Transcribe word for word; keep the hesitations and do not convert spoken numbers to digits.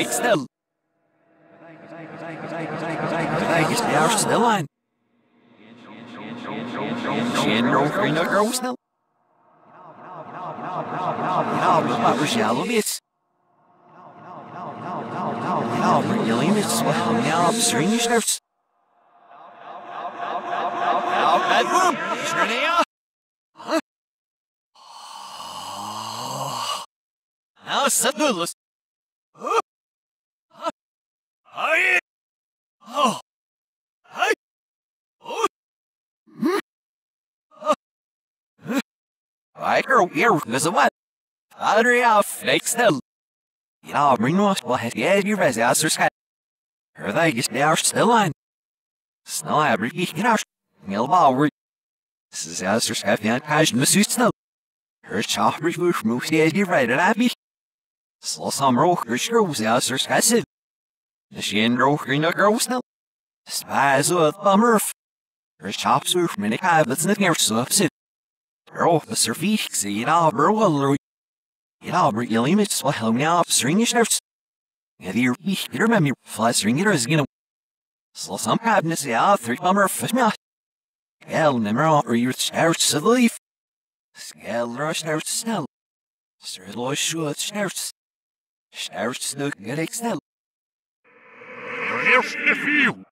fake snel. Kijk eens naar snel aan. Geen roker naar groot snel. Ja, maar we shallow bits. Ja, maar jullie bits. Ja, op string snurfs. Ja, bedroom. Is er niet aan? Nou, zet doelus. Hey! Oh! Hey! Oh! I girl here is a what? Adria fake still. Ja, bring was wat het jij die res as er schat. Er they is daar still on. Snel abri ik naar. Mil bauer. This is as er schat ja cash mesuit snel. Her chop roof moves die die right at me. Slo some roker screws as er schat. The shin roker in a girl snel. Spies with bummer. Her chops roof minute habits in the near subs. Her officer feet see it all bro. It all bring your limits while helping out string shirts. If you remember, fly string it is gonna. So some cabinets, yeah, three bummer fish mouth. Hell, never offer your shirts of leaf. Scale rush shirts snell. Stirlo short shirts. Shirts look good excel. Eerst de view.